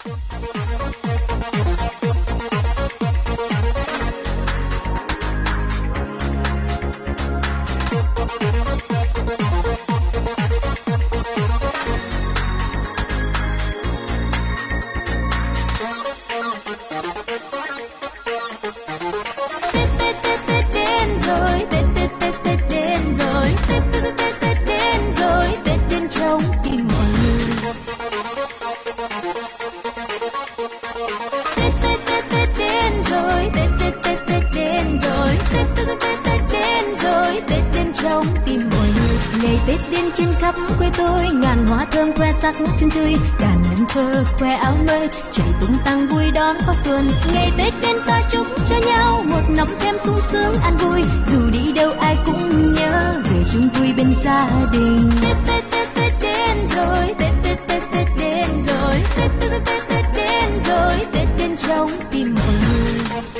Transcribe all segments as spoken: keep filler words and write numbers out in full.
xinh tươi đàn nhân thơ khoe áo mới chạy tung tăng vui đón có xuân. Ngày Tết đến ta chúc cho nhau một năm thêm sung sướng an vui, dù đi đâu ai cũng nhớ về chung vui bên gia đình. Tết Tết Tết Tết đến rồi, Tết Tết Tết Tết đến rồi, Tết Tết Tết Tết Tết đến rồi, Tết đến trong tim mọi người.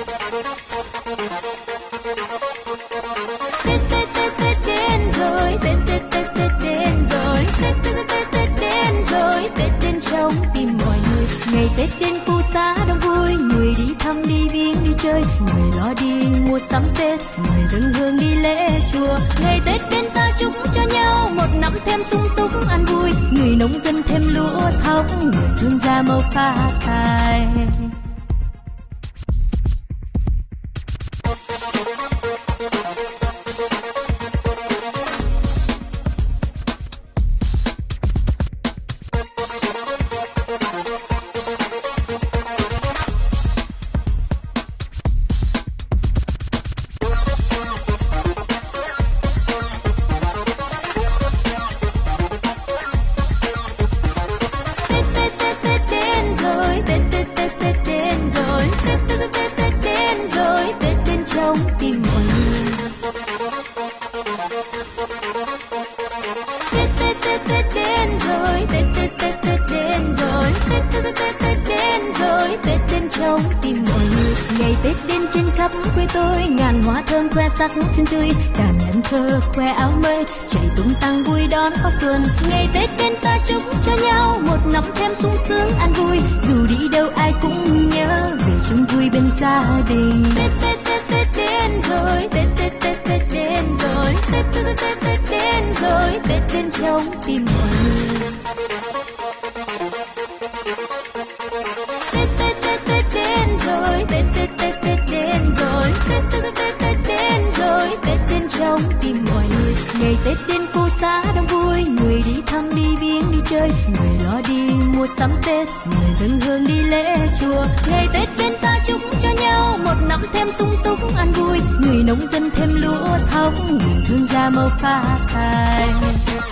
Tết Tết Tết Tết đến rồi, Tết Tết Tết Tết đến rồi, Tết Tết Tết Tết đến rồi, Tết đến trong tim mọi người. Ngày Tết đến phố xá đông vui, người đi thăm đi viếng đi chơi, người lo đi mua sắm Tết, người dâng hương đi lễ chùa. Ngày Tết đến ta chúc cho nhau một năm thêm sung túc an vui, người nông dân thêm lúa thóc, người thương gia màu phát tài. Xinh tươi đàn nhân thơ khoe áo mới chạy tung tăng vui đón có xuân. Ngày Tết đến ta chúc cho nhau một năm thêm sung sướng an vui, dù đi đâu ai cũng nhớ về chung vui bên gia đình. Tết Tết Tết Tết đến rồi, Tết Tết Tết Tết đến rồi, Tết Tết Tết Tết đến rồi, Tết đến trong tim mọi người. Tết Tết Tết Tết đến rồi, Tết Tết Tết Tết đến rồi, Tết Tết Tết Tết đến rồi, Tết đến trong tim mọi người. Ngày Tết đến phố xá đông vui, người đi thăm đi viếng đi chơi, người lo đi mua sắm Tết, người dâng hương đi lễ chùa. Ngày Tết đến ta chúc cho nhau một năm thêm sung túc an vui, người nông dân thêm lúa thóc, người thương gia màu phát tài.